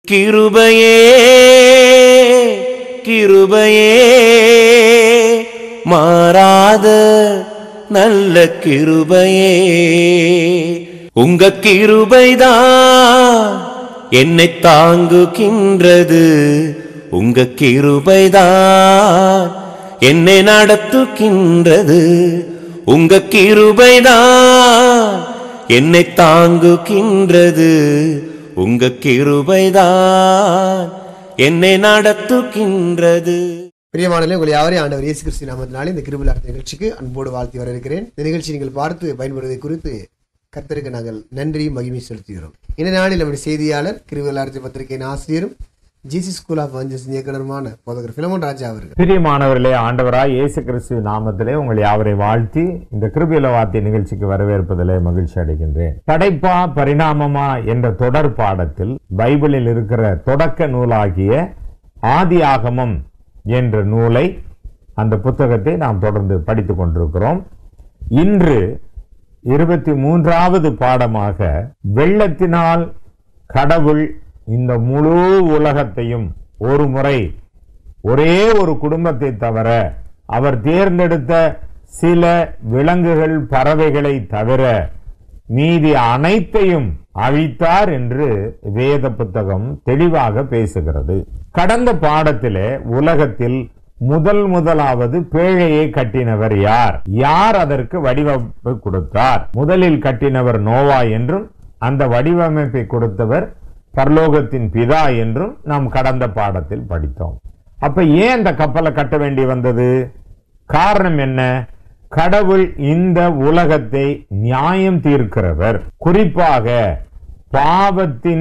கிருபையே கிருபையே மாறாத நல்ல கிருபையே, உங்க கிருபைதான் என்னை தாங்குகின்றது, உங்க கிருபைதான் என்னை நடத்துகின்றது, உங்க கிருபைதான் என்னை தாங்குகின்றது, உங்க கிருபைதான் என்னை நடத்துகின்றது. பிரியமானவர்களே, உங்களை யாவரையும் ஆண்டவர் இயேசு கிறிஸ்து நாமத்தினாலே இந்த கிருபையார்த்த நிகழ்ச்சிக்கு அன்போடு வாழ்த்தி வரவேற்கிறேன். இந்த நிகழ்ச்சி நீங்கள் பார்த்து பயன்படுவதை குறித்து கர்த்தருக்கு நாங்கள் நன்றி மகிமை செலுத்துகிறோம். இந்த நாளில் நம்முடைய செய்தியாளர் கிருபையார்த்த பத்திரிகையின் ஆசிரியரும் ஜிசி ஸ்கூல் ஆஃப் எவஞ்சலிசம் இயக்குனருமான போதகர் பிலமோன் ராஜா அவர்கள். பிரியமானவர்களே, ஆண்டவராய் இயேசு கிறிஸ்து நாமத்திலே உங்களை யாவரை வாழ்த்தி இந்த கிருபையுள்ள வார்த்தை நிகழ்ச்சிக்கு வரவேற்பதிலே மகிழ்ச்சி அடைகின்றேன். படைப்பா பரிணாமமா என்ற தொடர் பாடத்தில் பைபிளில் இருக்கிற தொடக்க நூலாகிய ஆதியாகமம் என்ற நூலை, அந்த புத்தகத்தை நாம் தொடர்ந்து படித்துக் கொண்டிருக்கிறோம். இன்று 23வது பாடமாக வெள்ளத்தினால் கடவுள் இந்த முழு உலகத்தையும் ஒரு முறை ஒரே ஒரு குடும்பத்தை தவிர அவர் தேர்ந்தெடுத்த சில விலங்குகள் பறவைகளை தவிர மீதி அனைத்தையும் அழித்தார் என்று வேத புத்தகம் தெளிவாக பேசுகிறது. கடந்த பாடத்திலே உலகத்தில் முதலாவது பேழையை கட்டினவர் யார், யார் அதற்கு வடிவமைப்பு கொடுத்தார்? முதலில் கட்டினவர் நோவா என்றும் அந்த வடிவமைப்பை கொடுத்தவர் பரலோகத்தின் பிதா என்றும் நாம் கடந்த பாடத்தில் படித்தோம். அப்ப ஏன் அந்த கப்பலை கட்ட வேண்டி வந்தது? காரணம் என்ன? கடவுள் இந்த உலகத்தை நியாயம் தீர்க்கிறவர். குறிப்பாக பாவத்தின்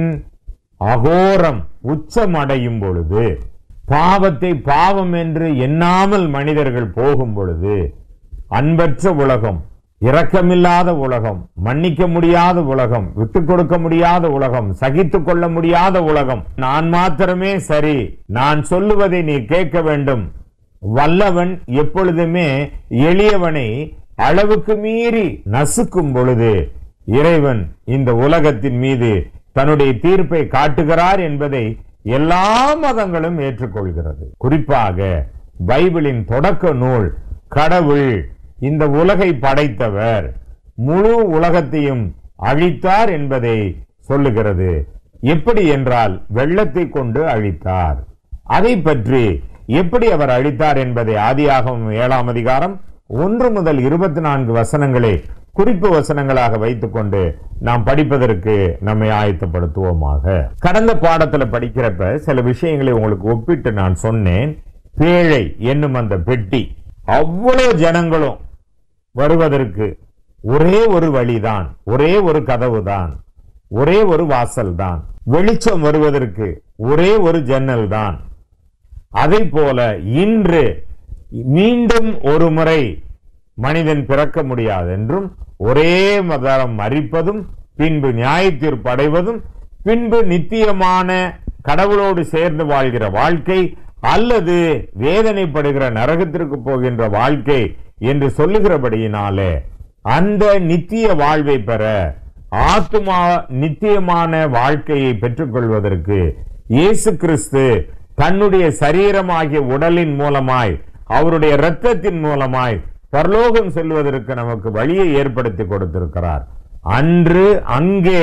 அகோரம் உச்சமடையும் பொழுது, பாவத்தை பாவம் என்று எண்ணாமல் மனிதர்கள் போகும் பொழுது, அன்பற்ற உலகம், இரக்கமில்லாத உலகம், மன்னிக்க முடியாத உலகம், விட்டுக் கொடுக்க முடியாத உலகம், சகித்துக் கொள்ள முடியாத உலகம், நான் மாத்திரமே சரி, நான் சொல்லுவதை நீ கேட்க வேண்டும், வல்லவன் எப்பொழுதுமே எளியவனை அளவுக்கு மீறி நசுக்கும் பொழுது இறைவன் இந்த உலகத்தின் மீது தன்னுடைய தீர்ப்பை காட்டுகிறார் என்பதை எல்லா மதங்களும் ஏற்றுக்கொள்கிறது. குறிப்பாக பைபிளின் தொடக்க நூல் கடவுள் இந்த உலகை படைத்தவர், முழு உலகத்தையும் அழித்தார் என்பதை சொல்லுகிறது. எப்படி என்றால் வெள்ளத்தை கொண்டு அழித்தார். அதை பற்றி எப்படி அவர் அழித்தார் என்பதை ஆதியாகமம் 7ஆம் அதிகாரம் 1 முதல் 24 வசனங்களை குறிப்பு வசனங்களாக வைத்துக் கொண்டு நாம் படிப்பதற்கு நம்மை ஆயத்தப்படுத்துவோமாக. கடந்த பாடத்துல படிக்கிறப்ப சில விஷயங்களை உங்களுக்கு ஒப்பிட்டு நான் சொன்னேன். பேழை என்னும் அந்த பெட்டி, அவ்வளவு ஜனங்களும் வருவதற்கு ஒரே ஒரு வழிதான், ஒரே ஒரு கதவு தான், ஒரே ஒரு வாசல் தான். வெளிச்சம் வருவதற்கு ஒரே ஒரு ஜன்னல் தான். அதை போல இன்று மீண்டும் ஒரு முறை மனிதன் பிறக்க முடியாது என்றும், ஒரே மதம் மரிப்பதும், பின்பு நியாய தீர்ப்பு அடைவதும், பின்பு நித்தியமான கடவுளோடு சேர்ந்து வாழ்கிற வாழ்க்கை அல்லது வேதனைப்படுகிற நரகத்திற்கு போகின்ற வாழ்க்கை என்று சொல்லுகிறபடியினாலே அந்த நித்திய வாழ்வை பெற, ஆத்துமா நித்தியமான வாழ்க்கையை பெற்றுக் கொள்வதற்கு இயேசு கிறிஸ்து தன்னுடைய சரீரமாகிய உடலின் மூலமாய், அவருடைய இரத்தத்தின் மூலமாய் பரலோகம் செல்வதற்கு நமக்கு வழியை ஏற்படுத்தி கொடுத்திருக்கிறார். அன்று அங்கே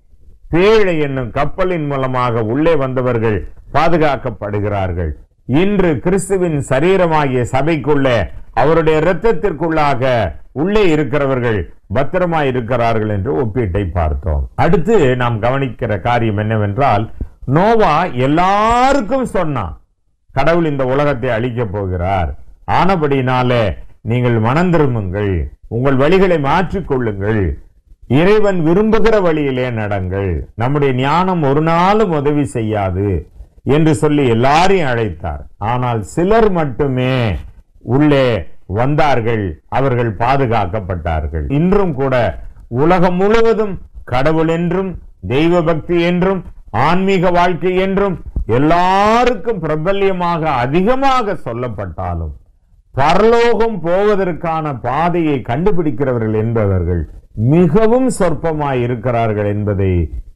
பேழை என்னும் கப்பலின் மூலமாக உள்ளே வந்தவர்கள் பாதுகாக்கப்படுகிறார்கள். இன்று கிறிஸ்துவின் சரீரமாகிய சபைக்குள்ளே அவருடைய இரத்தத்திற்குள்ளாக உள்ளே இருக்கிறவர்கள் பத்திரமாய் இருக்கிறார்கள் என்று ஒப்பீட்டை பார்த்தோம். அடுத்து நாம் கவனிக்கிற காரியம் என்னவென்றால், நோவா எல்லாருக்கும் சொன்னான் கடவுள் இந்த உலகத்தை அழிக்கப் போகிறார், ஆனபடினாலே நீங்கள் மனம் திரும்புங்கள், உங்கள் வழிகளை மாற்றிக்கொள்ளுங்கள், இறைவன் விரும்புகிற வழியிலே நடங்கள், நம்முடைய ஞானம் ஒரு நாளும் உதவி செய்யாது என்று சொல்லி எல்லாரையும் அழைத்தார். ஆனால் சிலர் மட்டுமே உள்ளே வந்தார்கள், அவர்கள் பாதுகாக்கப்பட்டார்கள். இன்றும் கூட உலகம் முழுவதும் கடவுள் என்றும் தெய்வ பக்தி என்றும் ஆன்மீக வாழ்க்கை என்றும் எல்லாருக்கும் பிரபல்யமாக அதிகமாக சொல்லப்பட்டாலும் பரலோகம் போவதற்கான பாதையை கண்டுபிடிக்கிறவர்கள் என்பவர்கள் மிகவும் சொற்பமாய் இருக்கிறார்கள் என்பதை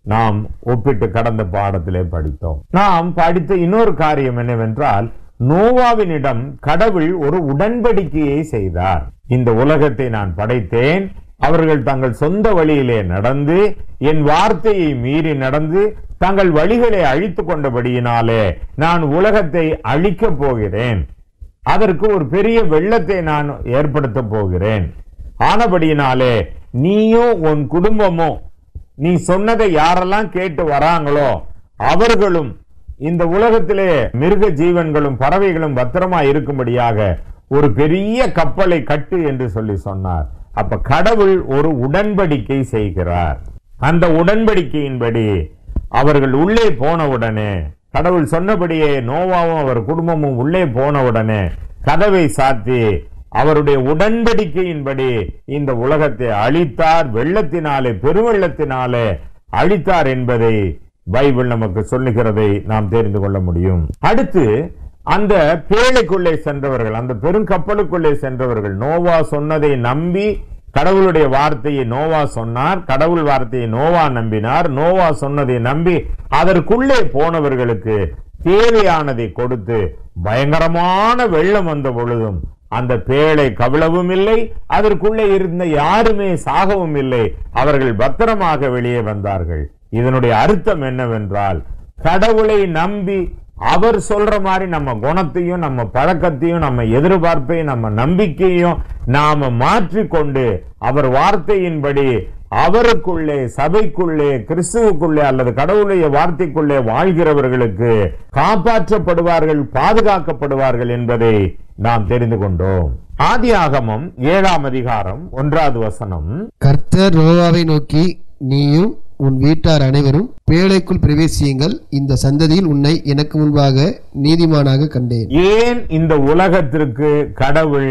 நாம் ஒப்பிட்டு கடந்த பாடத்திலே படித்தோம். நாம் படித்த இன்னொரு காரியம் என்னவென்றால், நோவாவினிடம் கடவுள் ஒரு உடன்படிக்கையை செய்தார். இந்த உலகத்தை நான் படைத்தேன், அவர்கள் தங்கள் சொந்த வழியிலே நடந்து என் வார்த்தையை மீறி நடந்து தங்கள் வழிகளை அழித்துக் கொண்டபடியினாலே நான் உலகத்தை அழிக்கப் போகிறேன். அதற்கு ஒரு பெரிய வெள்ளத்தை நான் ஏற்படுத்த போகிறேன். ஆனபடியினாலே நீயும் உன் குடும்பமும் நீ சொன்னதை யாரெல்லாம் கேட்டு வராங்களோ அவர்களும் இந்த உலகத்திலே மிருக ஜீவன்களும் பறவைகளும் பத்திரமா இருக்கும்படியாக ஒரு பெரிய கப்பலை கட்டு என்று சொல்லி சொன்னார். அப்ப கடவுள் ஒரு உடன்படிக்கை செய்கிறார். அந்த உடன்படிக்கையின்படி அவர்கள் உள்ளே போனவுடனே, கடவுள் சொன்னபடியே நோவாவும் அவர் குடும்பமும் உள்ளே போனவுடனே கதவை சாத்தி அவருடைய உடன்படிக்கையின்படி இந்த உலகத்தை அழித்தார். வெள்ளத்தினாலே, பெருவெள்ளத்தினாலே அழித்தார் என்பதை பைபிள் நமக்கு சொல்லுகிறதை நாம் தெரிந்து கொள்ள முடியும். அடுத்து அந்த பேழைக்குள்ளே சென்றவர்கள், அந்த பெருங்கப்பலுக்குள்ளே சென்றவர்கள் நோவா சொன்னதை நம்பி, கடவுளுடைய வார்த்தையை நோவா சொன்னார், கடவுள் வார்த்தையை நோவா நம்பினார், நோவா சொன்னதை நம்பி அதற்குள்ளே போனவர்களுக்கு தேவையானதை கொடுத்து பயங்கரமான வெள்ளம் வந்த பொழுதும் அந்த பேழை கவிழவும் இல்லை, அதற்குள்ளே இருந்த யாருமே சாகவும் இல்லை, அவர்கள் பத்திரமாக வெளியே வந்தார்கள். இதனுடைய அர்த்தம் என்னவென்றால், கடவுளை நம்பி அவர் சொல்ற மாதிரி நம்ம குணத்தையும் நம்ம பழக்கத்தையும் நம்ம எதிர்பார்ப்பையும் நம்ம நம்பிக்கையும் நாம மாற்றிக்கொண்டு அவர் வார்த்தையின்படி அவருக்குள்ளே, சபைக்குள்ளே, கிறிஸ்துவுக்குள்ளே அல்லது கடவுளுடைய வார்த்தைக்குள்ளே வாழ்கிறவர்களுக்கு காப்பாற்றப்படுவார்கள், பாதுகாக்கப்படுவார்கள் என்பதை நாம் தெரிந்து கொண்டோம். ஆதியாகமம் 7ஆம் அதிகாரம் 1வது வசனம், கர்த்தர் நோவாவை நோக்கி, நீயும் உன் வீட்டார் அனைவரும் பேழைக்குள் பிரவேசியுங்கள், இந்த சந்ததியில் உன்னை எனக்கு முன்பாக நீதிமானாக கண்டேன். ஏன் இந்த உலகத்திற்கு கடவுள்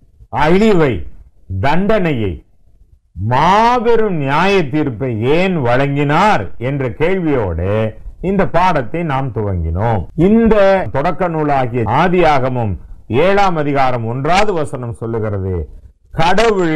அழிவை, தண்டனையை, மாபெரும் நியாய தீர்ப்பை ஏன் வழங்கினார் என்ற கேள்வியோடு இந்த பாடத்தை நாம் துவங்கினோம். இந்த தொடக்க நூலாகிய ஆதியாகமம் 7ஆம் அதிகாரம் 1வது வசனம் சொல்லுகிறது, கடவுள்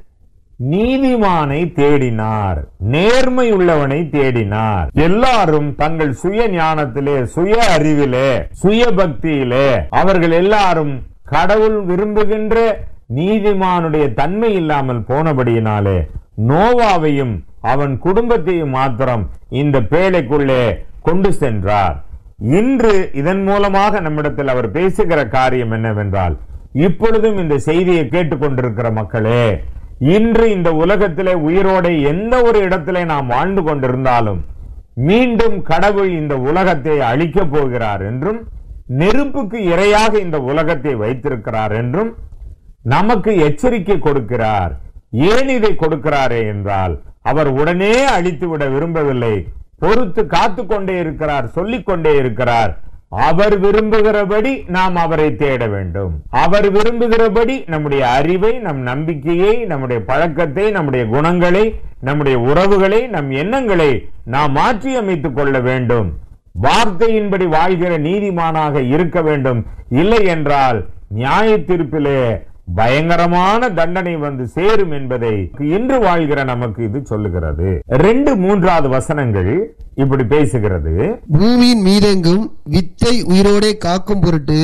நீதிமானை தேடினார், நேர்மை உள்ளவனை தேடினார். எல்லாரும் தங்கள் சுய ஞானத்திலே, சுய அறிவிலே, சுய பக்தியிலே அவர்கள் எல்லாரும் கடவுள் விரும்புகின்ற நீதிமானுடைய தன்மை இல்லாமல் போனபடியினாலே நோவாவையும் அவன் குடும்பத்தையும் மாத்திரம் இந்த பேழைக்குள்ளே கொண்டு சென்றார். இன்று இதன் மூலமாக நம்மிடத்தில் அவர் பேசுகிற காரியம் என்னவென்றால், இப்பொழுதும் இந்த செய்தியை கேட்டுக்கொண்டிருக்கிற மக்களே, இன்று இந்த உலகத்திலே உயிரோடு எந்த ஒரு இடத்திலே நாம் வாழ்ந்து கொண்டிருந்தாலும் மீண்டும் கடவுள் இந்த உலகத்தை அழிக்கப் போகிறார் என்றும், நெருப்புக்கு இரையாக இந்த உலகத்தை வைத்திருக்கிறார் என்றும் நமக்கு எச்சரிக்கை கொடுக்கிறார். ஏன் இதை கொடுக்கிறாரே என்றால், அவர் உடனே அழித்து விட விரும்பவில்லை, பொறுத்து காத்து கொண்டே இருக்கிறார், சொல்லிக் கொண்டே இருக்கிறார். அவர் விரும்புகிறபடி நாம் அவரை தேட வேண்டும். அவர் விரும்புகிறபடி நம்முடைய அறிவை, நம் நம்பிக்கையை, நம்முடைய பழக்கத்தை, நம்முடைய குணங்களை, நம்முடைய உறவுகளை, நம் எண்ணங்களை நாம் மாற்றி அமைத்துக் கொள்ள வேண்டும். வார்த்தையின்படி வாழ்கிற நீதிமானாக இருக்க வேண்டும். இல்லை என்றால் நியாய தீர்ப்பிலே பயங்கரமான தண்டனை வந்து சேரும் என்பதை இன்று வாழ்கிற நமக்கு இது சொல்லுகிறது. 2-3வது வசனங்கள் இப்படி பேசுகிறது, பூமியின் மீதெங்கும் வித்தை உயிரோடே காக்கும் பொருட்டு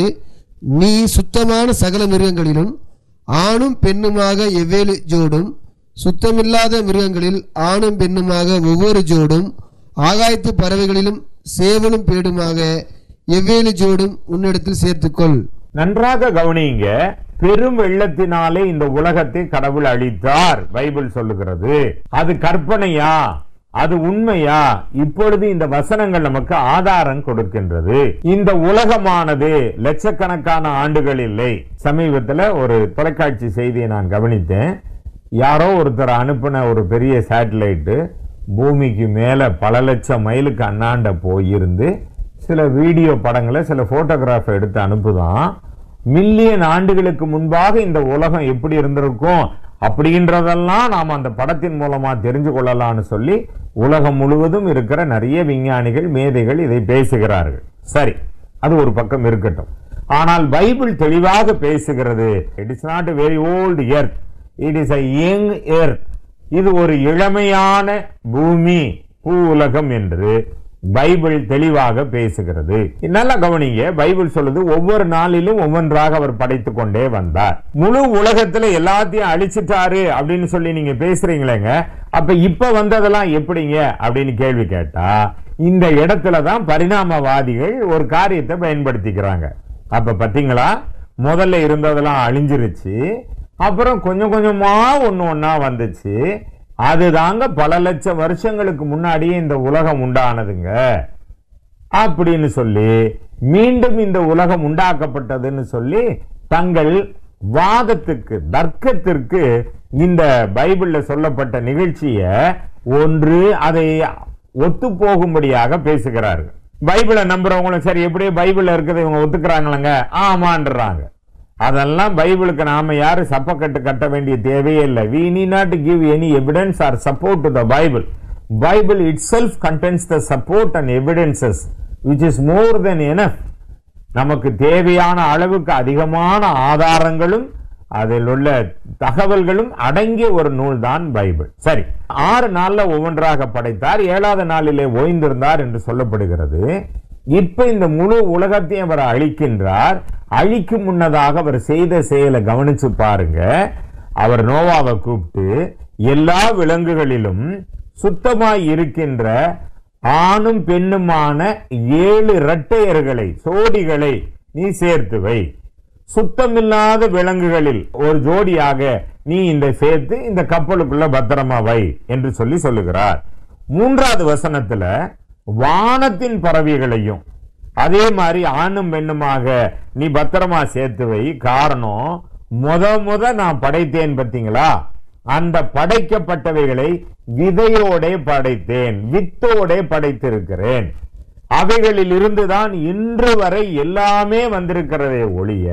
நீ சுத்தமான சகல மிருகங்களிலும் ஆணும் பெண்ணுமாக எவ்வேறு ஜோடும், சுத்தமில்லாத மிருகங்களில் ஆணும் பெண்ணுமாக ஒவ்வொரு ஜோடும், ஆகாயத்து பறவைகளிலும் சேவலும் பேடுமாக எவ்வேறு ஜோடும் உன்னிடத்தில் சேர்த்துக்கொள். நன்றாக கவனிங்க. பெரும் வெள்ளத்தினாலே இந்த உலகத்தை கடவுள் அழித்தார் பைபிள் சொல்லுகிறது. அது கற்பனையா, அது உண்மையா? இப்பொழுது இந்த வசனங்கள் நமக்கு ஆதாரம் கொடுக்கின்றது. இந்த உலகமானது லட்சக்கணக்கான ஆண்டுகள் இல்லை. சமீபத்தில் ஒரு தொலைக்காட்சி செய்தியை நான் கவனித்தேன். யாரோ ஒருத்தர் அனுப்பின ஒரு பெரிய சேட்டலைட்டு பூமிக்கு மேல பல லட்சம் மைலுக்கு அண்ணாண்ட போயிருந்து சில வீடியோ படங்களை, சில போட்டோகிராஃபை எடுத்து அனுப்புதான். மில்லியன் ஆண்டுகளுக்கு முன்பாக இந்த உலகம் எப்படி இருந்திருக்கும் அப்படின்றதெல்லாம் நாம் அந்த படத்தின் மூலமா தெரிஞ்சு கொள்ளலாம்னு சொல்லி உலகம் முழுவதும் இருக்கிற நிறைய விஞ்ஞானிகள், மேதைகள் இதை பேசுகிறார்கள். சரி, அது ஒரு பக்கம் இருக்கட்டும். ஆனால் பைபிள் தெளிவாக பேசுகிறது, it is not a very old earth, it is a young earth. இது ஒரு இளமையான பூமி பூ உலகம் என்று பைபிள் தெளிவாக பேசுகிறது. நல்லா கவனிங்க, பைபிள் சொல்லுது ஒவ்வொரு நாளிலும் ஒவ்வொன்றாக அவர் படைத்து கொண்டே வந்தார். முழு உலகத்துல எல்லாத்தையும் அழிச்சிட்டாரு அப்படின்னு சொல்லி நீங்க பேசுறீங்களேங்க, அப்ப இப்ப வந்ததெல்லாம் எப்படிங்க அப்படின்னு கேள்வி கேட்டா, இந்த இடத்துலதான் பரிணாமவாதிகள் ஒரு காரியத்தை பயன்படுத்திக்கிறாங்க. அப்ப பாத்தீங்களா, முதல்ல இருந்ததெல்லாம் அழிஞ்சிருச்சு, அப்புறம் கொஞ்சம் கொஞ்சமா ஒன்னா வந்துச்சு. அதுதாங்க பல லட்சம் வருஷங்களுக்கு முன்னாடியே இந்த உலகம் உண்டானதுங்க அப்படின்னு சொல்லி, மீண்டும் இந்த உலகம் உண்டாக்கப்பட்டதுன்னு சொல்லி தங்கள் வாதத்துக்கு, தர்க்கத்திற்கு இந்த பைபிள்ல சொல்லப்பட்ட நிகழ்ச்சிய ஒன்று அதை ஒத்து போகும்படியாக பேசுகிறார்கள். பைபிளை நம்புறவங்களும் சரி, எப்படியே பைபிள்ல இருக்கிறத இவங்க ஒத்துக்கிறாங்களங்க, ஆமான்றாங்க. அதெல்லாம் பைபிளுக்கு நாம யாரு சப்பக்கட்டு கட்ட வேண்டிய தேவையே இல்லை. we need not to give any evidence or support to the Bible. Bible itself contains the support and evidences which is more than enough. நமக்கு தேவையான அளவுக்கு அதிகமான ஆதாரங்களும் அதில் உள்ள தகவல்களும் அடங்கிய ஒரு நூல் தான் பைபிள். சரி, 6 நாள்ல ஒவ்வொன்றாக படைத்தார், 7வது நாளிலே ஓய்ந்திருந்தார் என்று சொல்லப்படுகிறது. இப்ப இந்த முழு உலகத்தையும் அவர் அழிக்கின்றார். அழிக்கும் முன்னதாக அவர் செய்த செயலை கவனிச்சு பாருங்க. அவர் நோவாவை கூப்பிட்டு எல்லா விலங்குகளிலும் சுத்தமாய் இருக்கின்ற ஆணும் பெண்ணுமான 7 இரட்டையர்களை, சோடிகளை நீ சேர்த்து வை, சுத்தமில்லாத விலங்குகளில் ஒரு ஜோடியாக நீ இந்த சேர்த்து இந்த கப்பலுக்குள்ள பத்திரமா வை என்று சொல்லி சொல்லுகிறார். 3வது வசனத்துல வானத்தின் பறவைகளையும் அதே மாதிரி ஆணும் பெண்ணுமாக நீ பத்திரமா சேர்த்து வை. காரணம், முத நான் படைத்தேன் பார்த்தீங்களா, அந்த படைக்கப்பட்டவைகளை விதையோட படைத்தேன், வித்தோட படைத்திருக்கிறேன். அவைகளில் இருந்துதான் இன்று வரை எல்லாமே வந்திருக்கிறதே ஒழிய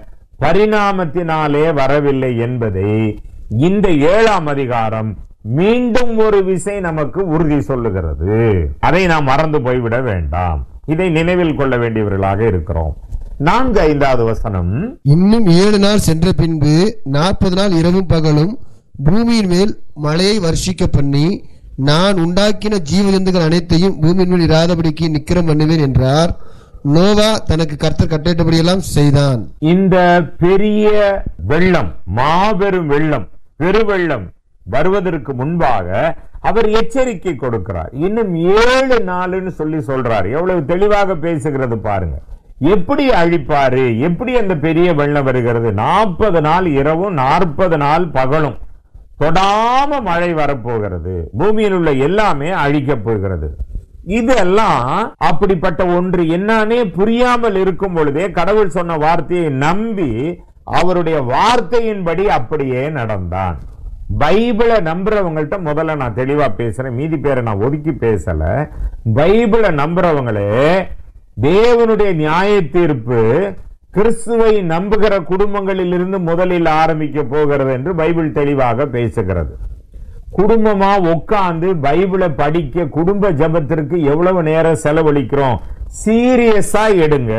பரிணாமத்தினாலே வரவில்லை என்பதை இந்த 7ஆம் அதிகாரம் மீண்டும் ஒரு விசை நமக்கு உறுதி சொல்லுகிறது. அதை நாம் மறந்து போய்விட வேண்டாம். இதை நினைவில் கொள்ள வேண்டியவர்களாக இருக்கிறோம். 4-5வது வசனம், இன்னும் 7 நாள் சென்ற பின்பு 40 நாள் இரவும் பகலும் பூமியின் மேல் மழையை வர்ஷிக்க பண்ணி நான் உண்டாக்கின ஜீவஜந்துகள் அனைத்தையும் பூமியின் மேல் இராதபடிக்கு நிக்கிரம் பண்ணுவேன் என்றார். நோவா தனக்கு கர்த்தர் கட்டளையிட்டபடியெல்லாம் செய்தான். இந்த பெரிய வெள்ளம், மாபெரும் வெள்ளம், பெருவெள்ளம் வருவதற்கு முன்பாக அவர் எச்சரிக்கை கொடுக்கிறார். இன்னும் 7 நாள்னு சொல்லி சொல்றார். எவ்வளவு தெளிவாக பேசுகிறது பாருங்க. எப்படி அழிப்பாரு, எப்படி அந்த பெரிய வெள்ளம் வருகிறது. 40 நாள் இரவும் 40 நாள் பகலும் தொடாம மழை வரப்போகிறது. பூமியில் உள்ள எல்லாமே அழிக்க போகிறது. இதெல்லாம் அப்படிப்பட்ட ஒன்று என்னன்னே புரியாமல் இருக்கும் பொழுதே கடவுள் சொன்ன வார்த்தையை நம்பி அவருடைய வார்த்தையின்படி அப்படியே நடந்தான். பைபிளை நம்புறவங்கள்ட்ட முதல்ல நான் தெளிவா பேசுறேன், மீதி பேரை நான் ஒதுக்கி பேசல. பைபிளை நம்புறவங்களே தேவனுடைய நியாய தீர்ப்பு கிறிஸ்துவை நம்புகிற குடும்பங்களில் இருந்து முதலில் ஆரம்பிக்க போகிறது என்று பைபிள் தெளிவாக பேசுகிறது. குடும்பமா உட்கார்ந்து பைபிளை படிக்க குடும்ப ஜபத்திற்கு எவ்வளவு நேரம் செலவழிக்கிறோம், சீரியஸா எடுங்க.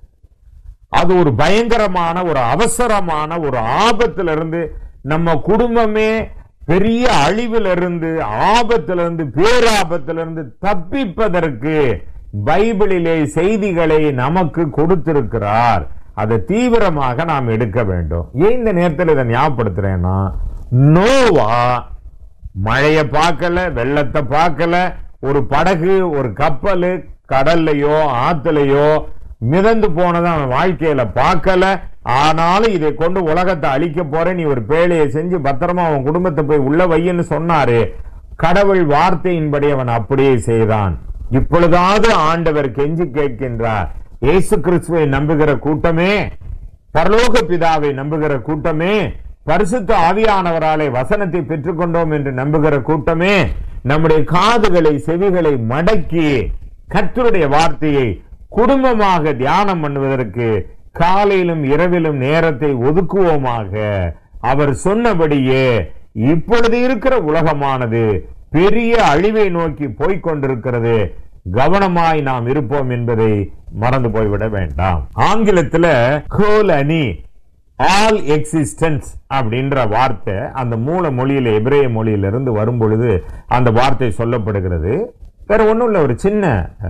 அது ஒரு பயங்கரமான, ஒரு அவசரமான ஒரு ஆபத்திலிருந்து நம்ம குடும்பமே பெரிய அழிவிலிருந்து, ஆபத்திலிருந்து, பேராபத்திலிருந்து தப்பிப்பதற்கு பைபிளிலே செய்திகளை நமக்கு கொடுத்திருக்கிறார். அதை தீவிரமாக நாம் எடுக்க வேண்டும். ஏன் இந்த நேரத்தில் இதை ஞாபகப்படுத்துறேன்னா, நோவா மழைய பார்க்கல, வெள்ளத்தை பார்க்கல, ஒரு படகு, ஒரு கப்பல் கடல்லையோ ஆத்துலையோ மிதந்து போனதை அவன் வாழ்க்கையில பார்க்கல. ஆனாலும் இதை கொண்டு உலகத்தை அழிக்க போறேன், நீ ஒரு பேழையை செஞ்சு பத்திரமா அவன் குடும்பத்தை போய் உள்ள வையன்னு சொன்னாரு. கடவுள் வார்த்தையின்படி அவன் அப்படியே செய்தான். இப்பொழுதாவது ஆண்டவர் கெஞ்சி கேட்கின்றார், இயேசு கிறிஸ்துவை நம்புகிற கூட்டமே, பரலோக பிதாவை நம்புகிற கூட்டமே, பரிசுத்த ஆவியானவராலே வசனத்தை பெற்றுக்கொண்டோம் என்று நம்புகிற கூட்டமே, நம்முடைய காதுகளை, செவிகளை மடக்கி கர்த்தருடைய வார்த்தையை குடும்பமாக தியானம் பண்ணுவதற்கு காலையிலும் இரவிலும் நேரத்தை ஒதுக்குவோமாக. அவர் சொன்னபடியே இப்பொழுது இருக்கிற உலகமானது பெரிய அழிவை நோக்கி போய்கொண்டிருக்கிறது. கவனமாய் நாம் இருப்போம் என்பதை மறந்து போய்விட வேண்டாம். ஆங்கிலத்தில் கோலனி ஆல் எக்ஸிஸ்டன்ஸ் அப்படின்ற வார்த்தை அந்த மூல மொழியில எபிரேய மொழியிலிருந்து வரும் பொழுது அந்த வார்த்தை சொல்லப்படுகிறது. வேற ஒண்ணும் இல்ல, ஒரு சின்ன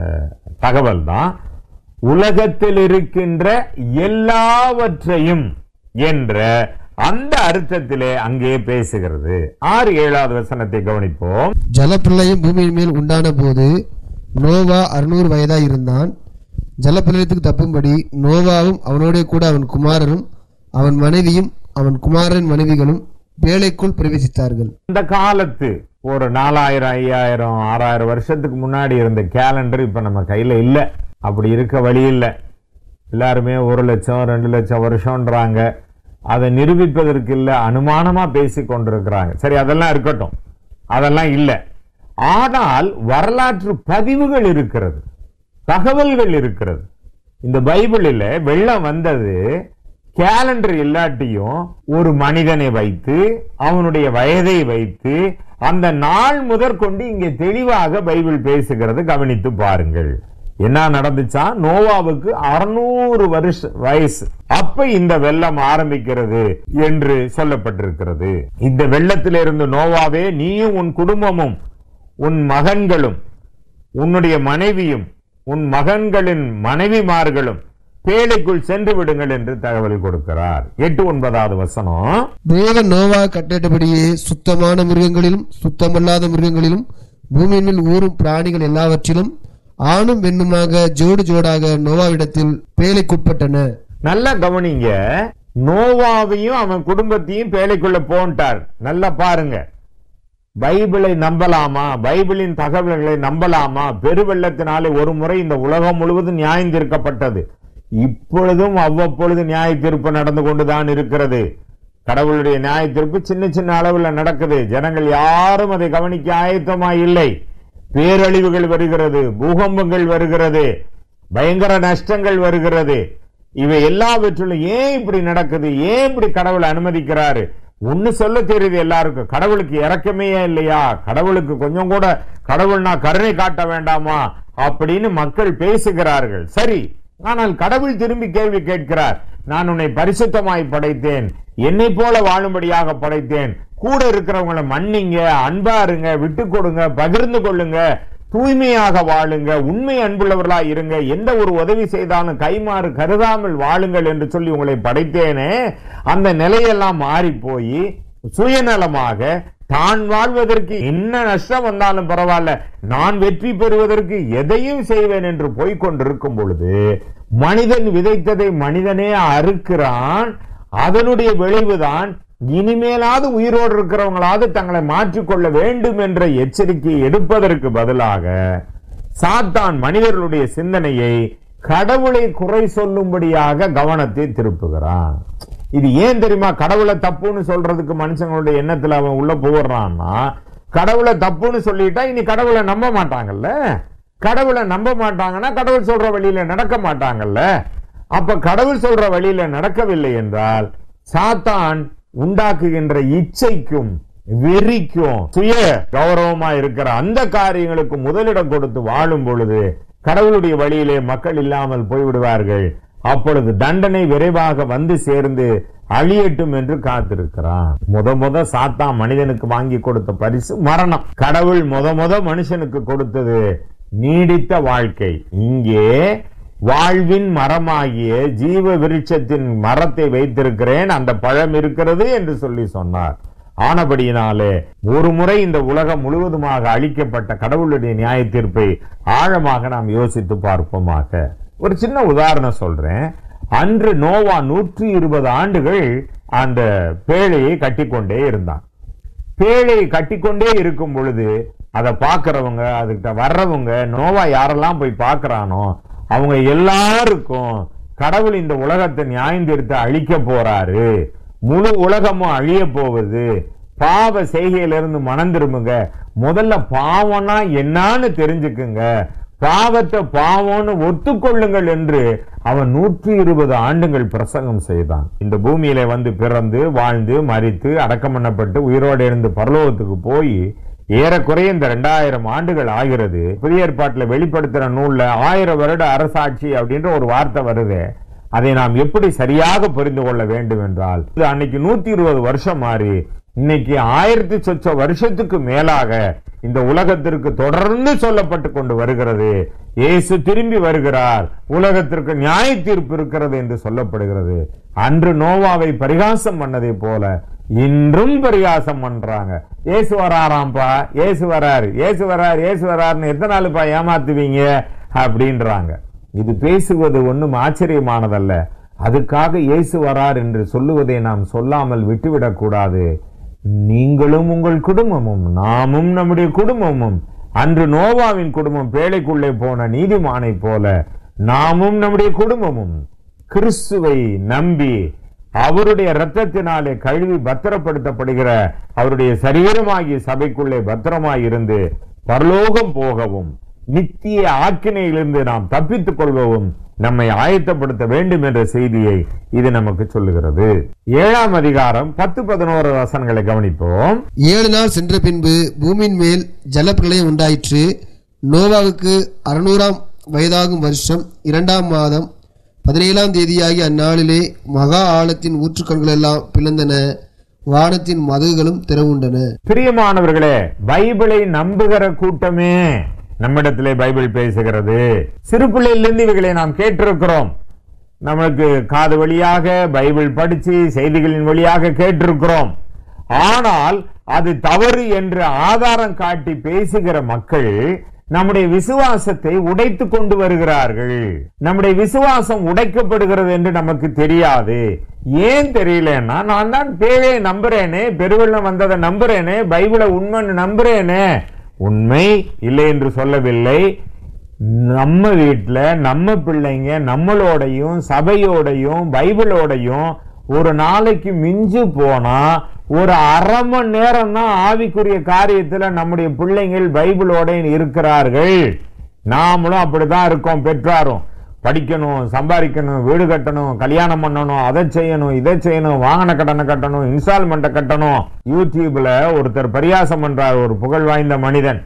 தகவல் தான். உலகத்தில் இருக்கின்ற எல்லாவற்றையும் என்ற அந்த அர்த்தத்திலே அங்கே பேசுகிறது. 6-7வது வசனத்தை கவனிப்போம். ஜலப்பிரளயம் பூமியின் மேல் உண்டான போது நோவா 600 வயதாய் இருந்தான். ஜலப்பிரளயத்துக்கு தப்பும்படி நோவாவும் அவனோட கூட அவன் குமாரரும் அவன் மனைவியும் அவன் குமாரன் மனைவிகளும் பேழைக்குள் பிரவேசித்தார்கள். இந்த காலத்து ஒரு 4000, 5000, 6000 வருஷத்துக்கு முன்னாடி இருந்த கேலண்டர் இப்ப நம்ம கையில இல்ல. அப்படி இருக்க வழி இல்லை. எல்லாருமே 1 லட்சம் 2 லட்சம் வருஷம்ன்றாங்க. அதை நிரூபிப்பதற்கு இல்ல, அனுமானமா பேசி கொண்டிருக்கிறாங்க. சரி, அதெல்லாம் இருக்கட்டும், அதெல்லாம் இல்லை. ஆனால் வரலாற்று பதிவுகள் இருக்கிறது, தகவல்கள் இருக்கிறது. இந்த பைபிளில் வெள்ளம் வந்தது கேலண்டர் இல்லாட்டியும் ஒரு மனிதனை வைத்து அவனுடைய வயதை வைத்து அந்த நாள் முதற்கொண்டு இங்கே தெளிவாக பைபிள் பேசுகிறது. கவனித்து பாருங்கள். என்ன நடந்துச்சா? நோவாவுக்கு 600 வயசு. அப்ப இந்த வெள்ளம் ஆரம்பிக்கிறது என்று சொல்லப்பட்டிருக்கிறது. இந்த வெள்ளத்திலிருந்து நோவாவே, நீயும் உன் குடும்பமும் உன் மகன்களும் உன்னுடைய மனைவியும் உன் மகன்களின் மனைவிமார்களும் பேழைக்குள் சென்று விடுங்கள் என்று தகவல் கொடுக்கிறார். 8-9வது வசனம். தேவன் நோவா கட்டளையிட்டபடியே சுத்தமான மிருகங்களிலும் சுத்தமல்லாத மிருகங்களிலும் பூமியின் மேல் ஊறும் பிராணிகள் எல்லாவற்றிலும் ஆணும் பெண்ணுமாக ஜோடு ஜோடாக நோவாவிடத்தில் பேழைக்குட்பட்டன. நல்லா கவனிங்க. நோவாவையும் அவன் குடும்பத்தையும் பேழைக்குள்ள போன்ட்டார். நல்லா பாருங்க. பைபிளை நம்பலாமா? பைபிளின் தகவல்களை நம்பலாமா? பெருவெள்ளத்தினாலே ஒரு முறை இந்த உலகம் முழுவதும் நியாயம் தீர்க்கப்பட்டது. இப்பொழுதும் அவ்வப்பொழுது நியாய தீர்ப்பு நடந்து கொண்டுதான் இருக்கிறது. கடவுளுடைய நியாய தீர்ப்பு சின்ன சின்ன அளவில் நடக்குது. ஜனங்கள் யாரும் அதை கவனிக்க ஆயத்தமா இல்லை. பேரழிவுகள் வருகிறது, பூகம்பங்கள் வருகிறது, பயங்கர நஷ்டங்கள் வருகிறது. இவை எல்லாவற்றிலும் ஏன் இப்படி நடக்குது? ஏன் இப்படி கடவுள் அனுமதிக்கிறாரு? ஒன்னு சொல்ல தெரியுது எல்லாருக்கும், கடவுளுக்கு இரக்கமே இல்லையா? கடவுளுக்கு கொஞ்சம் கூட கடவுள்னா கருணை காட்ட வேண்டாமா அப்படின்னு மக்கள் பேசுகிறார்கள். சரி, ஆனால் கடவுள் திரும்பி கேள்வி கேட்கிறார். நான் உன்னை பரிசுத்தமாய் படைத்தேன், என்னை போல வாழும்படியாக படைத்தேன். கூட இருக்கிறவங்களை மன்னிங்க, அன்பா இருங்க, விட்டு கொடுங்க, பகிர்ந்து கொள்ளுங்க, தூய்மையாக வாழுங்க, உண்மை அன்புள்ளவர்களா இருங்க, எந்த ஒரு உதவி செய்தாலும் கைமாறு கருதாமல் வாழுங்கள் என்று சொல்லி உங்களை படைத்தேனே. அந்த நிலையெல்லாம் மாறி போய் சுயநலமாக தான் வாழ்வதற்கு என்ன நஷ்டம் வந்தாலும் பரவாயில்ல, நான் வெற்றி பெறுவதற்கு எதையும் செய்வேன் என்று போய்கொண்டிருக்கும் பொழுது மனிதன் விதைத்ததை மனிதனே அறுக்கிறான். அதனுடைய விளைவுதான் இனிமேலாவது உயிரோடு இருக்கிறவங்களாவது தங்களை மாற்றிக்கொள்ள வேண்டும் என்ற எச்சரிக்கை எடுப்பதற்கு பதிலாக சாத்தான் மனிதர்களுடைய சிந்தனையை கடவுளை குறை சொல்லும்படியாக கவனத்தை திருப்புகிறான். இது ஏன் தெரியுமா? கடவுளை தப்புன்னு சொல்றதுக்கு மனுஷங்களுடைய எண்ணத்துல அவன் உள்ள போடுறான்னா, கடவுளை தப்புன்னு சொல்லிட்டா இனி கடவுளை நம்ப மாட்டாங்கல்ல. கடவுளை நம்ப மாட்டாங்கன்னா கடவுள் சொல்ற வழியில நடக்க மாட்டாங்கல்ல. அப்ப கடவுள் சொல்ற வழியில நடக்கவில்லை என்றால் சாத்தான் உண்டாக்குகின்ற இச்சைக்கும் வெறிக்கும் சுய கௌரவமா இருக்கிற அந்த காரியங்களுக்கு முதலிடம் கொடுத்து வாழும் பொழுது கடவுளுடைய வழியிலே மக்கள் இல்லாமல் போய்விடுவார்கள். அப்பொழுது தண்டனை விரைவாக வந்து சேர்ந்து அழியட்டும் என்று காத்திருக்கிறான். முத சாத்தான் மனிதனுக்கு வாங்கி கொடுத்த பரிசு மரணம். கடவுள் முத மனுஷனுக்கு கொடுத்தது நீடித்த வாழ்க்கை. இங்கே வாழ்வின் மரமாகிய ஜீவ விருட்சத்தின் மரத்தை வைத்திருக்கிறேன், அந்த பழம் இருக்கிறது என்று சொல்லி சொன்னார். ஆனபடியினாலே ஒரு முறை இந்த உலகம் முழுவதுமாக அழிக்கப்பட்ட கடவுளுடைய நியாய தீர்ப்பை ஆழமாக நாம் யோசித்து பார்ப்போமாக. ஒரு சின்ன உதாரணம் சொல்றேன். அன்று நோவா 120 ஆண்டுகள் அந்த பேழையை கட்டிக்கொண்டே இருந்தான். பேழையை கட்டிக்கொண்டே இருக்கும் பொழுது அதை பார்க்கிறவங்க, அதுக்கிட்ட வர்றவங்க, நோவா யாரெல்லாம் போய் பார்க்கிறானோ அவங்க எல்லாருக்கும் கடவுள் இந்த உலகத்தை நியாயம் தீர்த்து அழிக்க போறாரு, முழு உலகமும் அழிய போகுது, பாவ செய்கையிலிருந்து மனம் திரும்புங்க, முதல்ல பாவம்னா என்னன்னு தெரிஞ்சுக்குங்க, பாவத்தை பாவம்னு ஒத்துக்கொள்ளுங்கள் என்று அவன் 120 ஆண்டுகள் பிரசங்கம் செய்தான். இந்த பூமியில வந்து பிறந்து வாழ்ந்து மரித்து அடக்கம் பண்ணப்பட்டு உயிரோடு இருந்து பரலோகத்துக்கு போய் ஏறக்குறைய இந்த 2000 ஆண்டுகள் ஆகிறது. புதிய ஏற்பாட்டில் வெளிப்படுத்துற நூல்ல 1000 வருட அரசாட்சி அப்படின்ற ஒரு வார்த்தை வருது. அதை நாம் எப்படி சரியாக புரிந்து கொள்ள வேண்டும் என்றால், அன்னைக்கு 120 வருஷம் மாறி இன்னைக்கு 1000 சொச்ச வருஷத்துக்கு மேலாக இந்த உலகத்திற்கு தொடர்ந்து சொல்லப்பட்டு கொண்டு வருகிறது. இயேசு திரும்பி வருகிறார், உலகத்திற்கு நியாய தீர்ப்பு இருக்கிறது என்று சொல்லப்படுகிறது. அன்று நோவாவை பரிகாசம் பண்ணதை போல இன்றும் பரிகாசம் பண்றாங்க. இயேசு வராராம்பா, இயேசு வராரு, இயேசு வராரு, இயேசு வராருன்னு எத்தனை நாளுப்பா ஏமாத்துவீங்க அப்படின்றாங்க. இது பேசுவது ஒன்றும் ஆச்சரியமானதல்ல. அதுக்காக இயேசு வரார் என்று சொல்லுவதை நாம் சொல்லாமல் விட்டுவிடக் கூடாது. நீங்களும் உங்கள் குடும்பமும் நாமும் நம்முடைய குடும்பமும் அன்று நோவாவின் குடும்பம் பேழைக்குள்ளே போன நீதிமானை போல நாமும் நம்முடைய குடும்பமும் கிறிஸ்துவை நம்பி அவருடைய இரத்தத்தினாலே கழுவி பத்திரப்படுத்தப்படுகிற அவருடைய சரீரமாகிய சபைக்குள்ளே பத்திரமாய் இருந்து பரலோகம் போகவும் நித்திய ஆக்கினையிலிருந்து நாம் தப்பித்துக் கொள்வோம் நம்மை ஆயத்தப்படுத்த வேண்டும் என்ற செய்தியை இது நமக்கு சொல்லுகிறது. 7ஆம் அதிகாரம் 10-11 வசனங்களை கவனிப்போம். 7 நாள் சென்ற பின்பு பூமியின் மேல் ஜலப்பிரளயம் உண்டாயிற்று. நோவாவுக்கு 600ஆம் வயதாகும் வருஷம் 2ஆம் மாதம் 17ஆம் தேதியாகி அந்நாளிலே மகா ஆழத்தின் ஊற்றுக்கண்கள் எல்லாம் பிளந்தன, வானத்தின் மதகுகளும் திறவுண்டன. பிரியமானவர்களே, பைபிளை நம்புகிற கூட்டமே நம்மிடத்திலே பைபிள் பேசுகிறது. சிறு பிள்ளையிலிருந்து இவைகளை நாம் கேட்டிருக்கிறோம். நமக்கு காது வழியாக பைபிள் படிச்சு செய்திகளின் வழியாக கேட்டிருக்கிறோம். ஆனால் அது தவறு என்று ஆதாரம் காட்டி பேசுகிற மக்கள் நம்முடைய விசுவாசத்தை உடைத்து கொண்டு வருகிறார்கள். நம்முடைய விசுவாசம் உடைக்கப்படுகிறது என்று நமக்கு தெரியாது. ஏன் தெரியலன்னா, நான் தான் பேயை நம்புறேனே, பெருவெள்ளம் வந்ததை நம்புறேனே, பைபிளை உண்மைன்னு நம்புறேனே. உண்மை இல்லை என்று சொல்லவில்லை. நம்ம வீட்டில் நம்ம பிள்ளைங்க நம்மளோடையும் சபையோடையும் பைபிளோடையும் ஒரு நாளைக்கு மிஞ்சு போனா ஒரு அரை மணி நேரம் தான் ஆவிக்குரிய காரியத்தில் நம்முடைய பிள்ளைங்கள் பைபிளோட இருக்கிறார்கள். நாமளும் அப்படிதான் இருக்கோம். பெற்றாரும் படிக்கணும், சம்பாதிக்கணும், வீடு கட்டணும், கல்யாணம் பண்ணணும், அதை செய்யணும், இதை செய்யணும், வாகன கடனை கட்டணும், இன்ஸ்டால்மெண்ட்டை கட்டணும். யூடியூப்ல ஒருத்தர் பரியாசம் பண்றார், ஒரு புகழ் வாய்ந்த மனிதன்.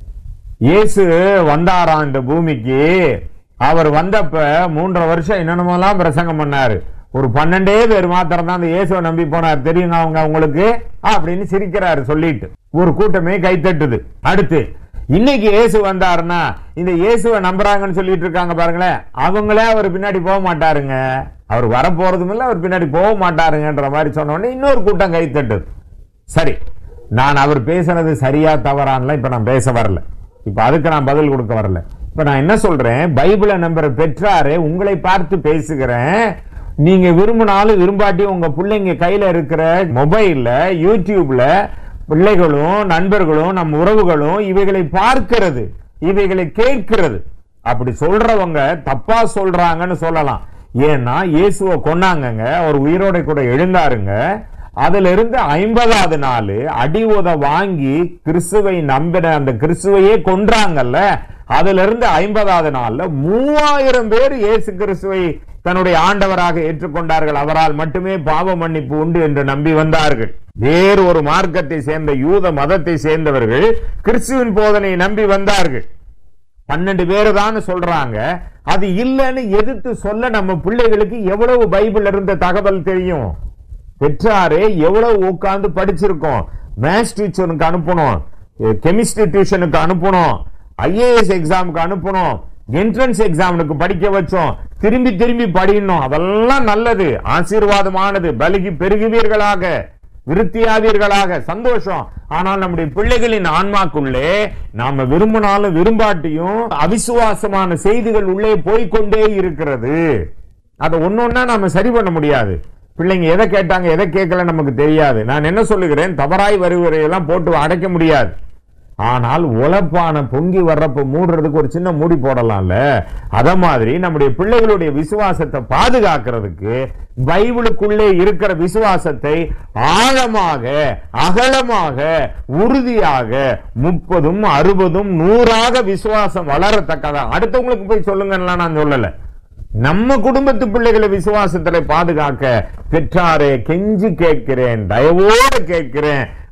இயேசு வந்தாராம் இந்த பூமிக்கு. அவர் வந்தப்ப 3.5 வருஷம் என்னென்னமோலாம் பிரசங்கம் பண்ணாரு. ஒரு 12 பேர் மாத்திரம் தான் அந்த இயேசுவை நம்பி போனார். தெரியுங்க அவங்க உங்களுக்கு அப்படின்னு சிரிக்கிறாரு சொல்லிட்டு. ஒரு கூட்டமே கைத்தட்டுது. அடுத்து இன்னைக்கு இயேசு வந்தாருன்னா இந்த இயேசுவை நம்புறாங்கன்னு சொல்லிட்டு இருக்காங்க பாருங்களேன், அவங்களே அவர் பின்னாடி போக மாட்டாருங்க, அவர் வர போறதும் இல்லை, அவர் பின்னாடி போக மாட்டாருங்கன்ற மாதிரி சொன்ன உடனே இன்னொரு கூட்டம் கைத்தட்டுது. சரி, நான் அவர் பேசுறது சரியா தவறான்லாம் இப்ப நான் பேச வரல. இப்ப அதுக்கு நான் பதில் கொடுக்க வரல. இப்ப நான் என்ன சொல்றேன், பைபிளை நம்புற பெற்றாரே உங்களை பார்த்து பேசுகிறேன். நீங்க விரும்பினாலும் விரும்பாட்டியும் உங்க பிள்ளைங்க கையில இருக்கிற மொபைல்ல யூடியூப்ல பிள்ளைகளும் நண்பர்களும் நம் உறவுகளும் இவைகளை பார்க்கிறது, இவைகளை கேட்கிறது. அப்படி சொல்றவங்க தப்பா சொல்றாங்கன்னு சொல்லலாம். ஏன்னா இயேசுவை கொன்னாங்க, ஒரு உயிரோட கூட எழுந்தாருங்க. அதுல இருந்து 50ஆவது நாள் அடி உத வாங்கி கிறிஸ்துவை நம்பின அந்த கிறிஸ்துவையே கொன்றாங்கல்ல. அதுல இருந்து 50ஆவது நாள்ல 3000 பேர் இயேசு கிறிஸ்துவை தன்னுடைய ஆண்டவராக ஏற்றுக்கொண்டார்கள். அவரால் மட்டுமே பாவ மன்னிப்பு உண்டு என்று நம்பி வந்தார்கள். வேறு ஒரு மார்க்கத்தை சேர்ந்த யூத மதத்தை சேர்ந்தவர்கள் கிறிஸ்துவின் போதனையை நம்பி வந்தார்கள். 12 பேரு தான் சொல்றாங்க. அது இல்லைன்னு எதிர்த்து சொல்ல நம்ம பிள்ளைகளுக்கு எவ்வளவு பைபிள் இருந்த தகவல் தெரியும். பெற்றாரே எவ்வளவு உட்கார்ந்து படிச்சிருக்கோம். மேத்ஸ் டியூஷனுக்கு அனுப்பணும், கெமிஸ்ட்ரி டியூஷனுக்கு அனுப்பணும், IAS எக்ஸாமுக்கு அனுப்பணும், என்ட்ரன்ஸ் எக்ஸாமுக்கு படிக்க வச்சோம். திரும்பி திரும்பி படிக்கணும். அதெல்லாம் நல்லது, ஆசீர்வாதமானது. பலுகி பெருகுவீர்களாக, விருத்தியாவீர்களாக, சந்தோஷம். ஆனால் நம்முடைய பிள்ளைகளின் ஆன்மாக்குள்ளே நாம விரும்பினாலும் விரும்பாட்டியும் அவிசுவாசமான செய்திகள் உள்ளே போய்கொண்டே இருக்கிறது. அதை ஒன்னொன்னா நாம சரி பண்ண முடியாது. பிள்ளைங்க எதை கேட்டாங்க எதை கேட்கல நமக்கு தெரியாது. நான் என்ன சொல்லுகிறேன், தவறாய் வருவரையெல்லாம் போட்டு அடைக்க முடியாது. ஆனால் உழைப்பான பொங்கி வர்றப்ப மூடுறதுக்கு ஒரு சின்ன மூடி போடலாம்ல. அத மாதிரி நம்முடைய பிள்ளைகளுடைய விசுவாசத்தை பாதுகாக்கிறதுக்கு பைபிளுக்குள்ளே இருக்கிற விசுவாசத்தை ஆழமாக அகலமாக உறுதியாக 30, 60, 100 விசுவாசம் வளரத்தக்கதா அடுத்தவங்களுக்கு போய் சொல்லுங்கன்னா நான் சொல்லல. நம்ம குடும்பத்து பிள்ளைகளை விசுவாசத்துல பாதுகாக்க பெற்றாரே கெஞ்சி கேட்கிறேன், தயவோடு கேட்கிறேன்.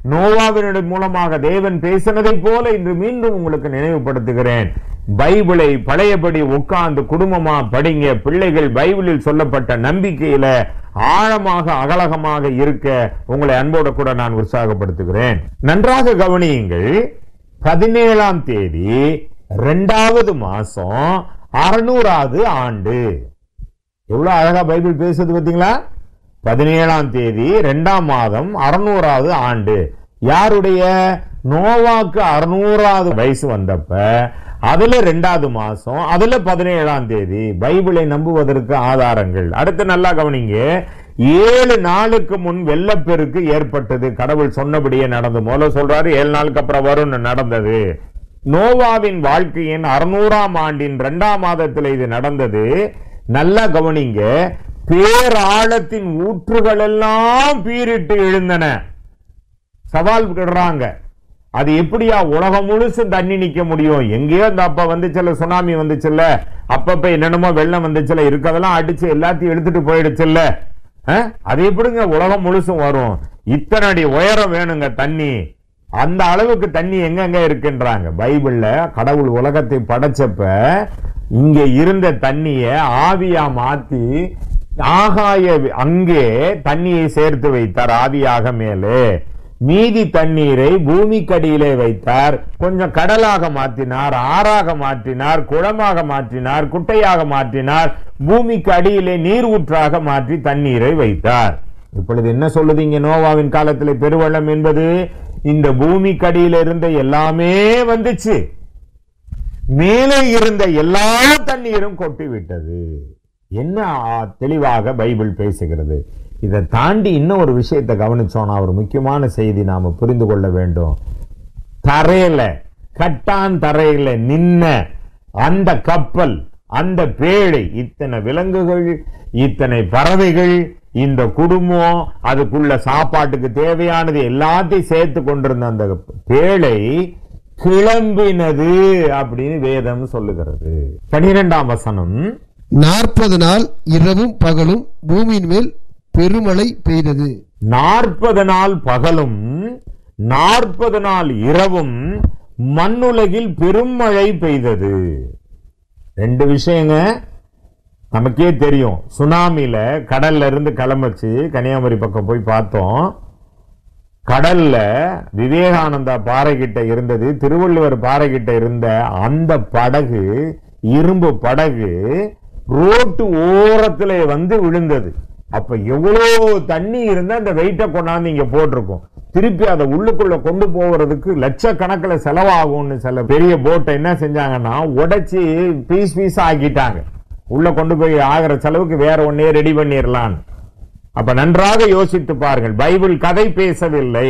நோவாவினுடைய மூலமாக தேவன் பேசினதை போல இன்று மீண்டும் உங்களுக்கு நினைவுபடுத்துகிறேன். பைபிளை பழையபடி உட்கார்ந்து குடும்பமா படிங்க. பிள்ளைகள் பைபிளில் சொல்லப்பட்ட நம்பிக்கையில ஆழமாக அகலகமாக இருக்க உங்களை அன்போடு கூட நான் உற்சாகப்படுத்துகிறேன். நன்றாக கவனியுங்கள். 17ஆம் தேதி 2வது மாசம் 600வது ஆண்டு. எவ்வளவு அழகா பைபிள் பேசுது பாத்தீங்களா? 17ஆம் தேதி 2ஆம் மாதம் 600வது ஆண்டு. யாருடைய? நோவாக்கு 600வது வயசு வந்தப்ப அதுல 2வது மாசம், அதுல 17ஆம் தேதி. பைபிளை நம்புவதற்கு ஆதாரங்கள். அடுத்து நல்லா கவனிங்க. 7 நாளுக்கு முன் வெள்ளப்பெருக்கு ஏற்பட்டது. கடவுள் சொன்னபடியே நடந்து. முதல்ல சொல்றாரு 7 நாளுக்கு அப்புறம் வரும்னு, நடந்தது. நோவாவின் வாழ்க்கையின் 600ஆம் ஆண்டின் 2ஆம் மாதத்தில் இது நடந்தது. நல்லா கவனிங்க. பேராழத்தின் ஊற்றுகள் எல்லாம் பீரிட்டு எழுந்தன. சவால் விடுறாங்க. அது எப்படியா உலகம் முழுசும் தண்ணி நிக்க முடியும்? எங்கேயோ இந்த அப்ப வந்துச்சுல்ல, சுனாமி வந்துச்சுல்ல, அப்பப்ப என்னென்னமோ வெள்ளம் வந்துச்சுல்ல, இருக்கதெல்லாம் அடிச்சு எல்லாத்தையும் எடுத்துட்டு போயிடுச்சுல்ல, அது எப்படிங்க உலகம் முழுசும் வரும்? இத்தனை அடி உயரம் வேணுங்க தண்ணி. அந்த அளவுக்கு தண்ணி எங்கெங்க இருக்குன்றாங்க. பைபிள்ல கடவுள் உலகத்தை படைச்சப்ப இங்க இருந்த தண்ணிய ஆவியா மாத்தி ஆகாய அங்கே தண்ணியை சேர்த்து வைத்தார். ஆவியாக மேலே மீதி தண்ணீரை பூமிக்கடியிலே வைத்தார். கொஞ்சம் கடலாக மாற்றினார், ஆறாக மாற்றினார், குளமாக மாற்றினார், குட்டையாக மாற்றினார், பூமிக்கு அடியிலே நீர் ஊற்றாக மாற்றி தண்ணீரை வைத்தார். இப்பொழுது என்ன சொல்லுதீங்க? நோவாவின் காலத்தில் பெருவெள்ளம் என்பது இந்த பூமிக்கடியில இருந்த எல்லாமே வந்துச்சு, மேலே இருந்த எல்லா தண்ணீரும் கொட்டி விட்டது. என்ன தெளிவாக பைபிள் பேசுகிறது. இதை தாண்டி இன்னும் ஒரு விஷயத்தை கவனிச்சோம்னா ஒரு முக்கியமான செய்தி நாம புரிந்து கொள்ள வேண்டும். தரையில, கட்டான் தரையில நின்ன அந்த கப்பல், அந்த பேழை, இத்தனை விலங்குகள், இத்தனை பறவைகள், இந்த குடும்பம், அதுக்குள்ள சாப்பாட்டுக்கு தேவையானது எல்லாத்தையும் சேர்த்து கொண்டிருந்த அந்த பேழை கிளம்பினது அப்படின்னு வேதம் சொல்லுகிறது. 12ஆம் வசனம். 40 நாள் இரவும் பகலும் பூமியின் மேல் பெருமழை பெய்தது. 40 நாள் பகலும் 40 நாள் இரவும் மண்ணுலகில் பெருமழை பெய்தது. 2 விஷயங்க நமக்கே தெரியும். சுனாமில கடல்ல இருந்து கிளம்பிச்சு கன்னியாகுமரி பக்கம் போய் பார்த்தோம். கடல்ல விவேகானந்தா பாறை கிட்ட இருந்தது, திருவள்ளுவர் பாறை கிட்ட இருந்த அந்த படகு, இரும்பு படகு ரோட்டு ஓரத்திலே வந்து விழுந்தது. அப்ப எவ்வளவு தண்ணி இருந்தா அந்த வெயிட்ட கொண்டாந்து இங்க போட்டிருக்கும். திருப்பி அதை உள்ளுக்குள்ள கொண்டு போவதுக்கு லட்சக்கணக்கில் செலவாகும்னு சில பெரிய போட்டை என்ன செஞ்சாங்கன்னா உடைச்சி பீஸ் பீஸ் ஆக்கிட்டாங்க. உள்ள கொண்டு போய் ஆகிற செலவுக்கு வேற ஒன்னே ரெடி பண்ணிடலாம். அப்ப நன்றாக யோசித்து பாருங்கள். பைபிள் கதை பேசவில்லை.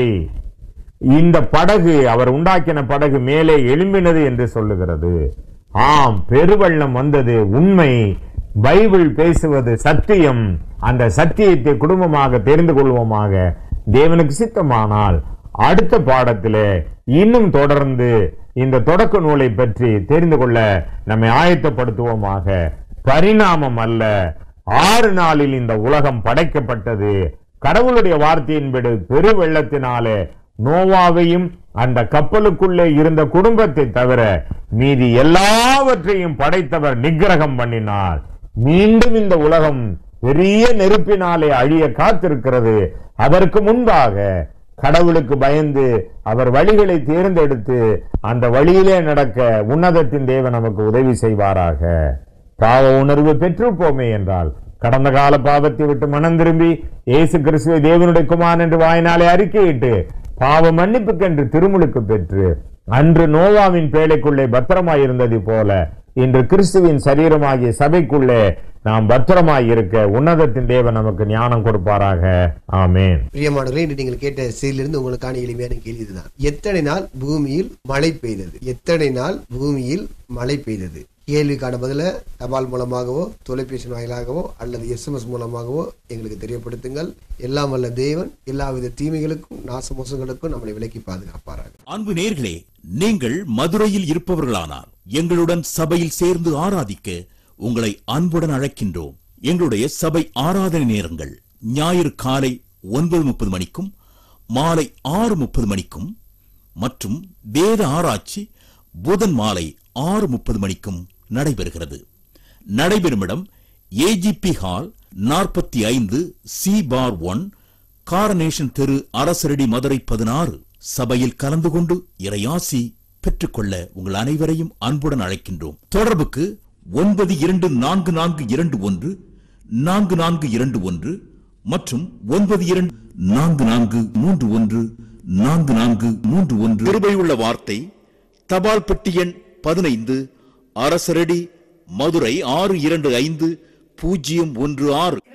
இந்த படகு, அவர் உண்டாக்கின படகு மேலே எழும்பினது என்று சொல்லுகிறது. ஆம், பெருவெள்ளம் வந்தது உண்மை. பைபிள் பேசுவது சத்தியம். அந்த சத்தியத்தை குடும்பமாக தெரிந்து கொள்வோமாக. தேவனுக்கு சித்தமானால் அடுத்த பாடத்திலே இன்னும் தொடர்ந்து இந்த தொடக்க நூலை பற்றி தெரிந்து கொள்ள நம்மை ஆயத்தப்படுத்துவோமாக. பரிணாமம் அல்ல, 6 நாளில் இந்த உலகம் படைக்கப்பட்டது. கடவுளுடைய வார்த்தையின்படி பெருவெள்ளத்தினாலே நோவாவையும் அந்த கப்பலுக்குள்ளே இருந்த குடும்பத்தை தவிர மீதி எல்லாவற்றையும் படைத்தவர் நிக்கிரகம் பண்ணினார். மீண்டும் இந்த உலகம் பெரிய நெருப்பினாலே அழிய காத்திருக்கிறது. அதற்கு முன்பாக கடவுளுக்கு பயந்து அவர் வழிகளை தேர்ந்தெடுத்து அந்த வழியிலே நடக்க உன்னதத்தின் தேவன் நமக்கு உதவி செய்வாராக. பாவ உணர்வு பெற்றுப்போமே என்றால் கடந்த கால பாவத்தை விட்டு மனம் திரும்பி இயேசு கிறிஸ்துவை தேவனுடைய குமாரன் என்று வாயினாலே அறிக்கையிட்டு பாவ மன்னிப்புக்கென்று திருமுழுக்கு பெற்று அன்று நோவாவின் பேழைக்குள்ளே பத்திரமாய் இருந்தது போல இன்று கிறிஸ்துவின் சரீரமாகிய சபைக்குள்ளே நாம் பத்திரமாய் இருக்க உன்னதத்தின் தேவன் நமக்கு ஞானம் கொடுப்பாராக. ஆமென். பிரியமானவர்களே, இன்று நீங்கள் கேட்ட செய்தியிலிருந்து உங்களுக்கான எளிமையான கேள்வி இதுதான். எத்தனை நாள் பூமியில் மழை பெய்தது? எத்தனை நாள் பூமியில் மழை பெய்தது? கேள்விக்கான பதில தபால் மூலமாகவோ தொலைபேசி வாயிலாகவோ அல்லது SMS மூலமாகவோ எங்களுக்கு தெரியப்படுத்துங்கள். எல்லாம் வல்ல தேவன் எல்லாவித தீமைகளுக்கும் நாசமோசங்களுக்கும் நம்மளை விலக்கி பாதுகாப்பார்கள். அன்பு நேயர்களே, நீங்கள் மதுரையில் இருப்பவர்களானால் எங்களுடன் சபையில் சேர்ந்து ஆராதிக்க உங்களை அன்புடன் அழைக்கின்றோம். எங்களுடைய சபை ஆராதனை நேரங்கள் ஞாயிறு காலை 9:30 மணிக்கும் மாலை 6:30 மணிக்கும் மற்றும் வேத ஆராய்ச்சி புதன் மாலை 6:30 மணிக்கும் நடைபெறுகிறது. நடைபெறும் இடம் ஏஜிபி ஹால் 45C/1 காரனேஷன் தெரு, அரசரடி, மதுரை 16. சபையில் கலந்து கொண்டு இறையாசி பெற்றுக்கொள்ள உங்கள் அனைவரையும் அன்புடன் அழைக்கின்றோம். தொடர்புக்கு 9244214421 மற்றும் 9244314431. கிருபையுள்ள வார்த்தை, தபால் பெட்டி எண் 15, அரசரடி, மதுரை 625016.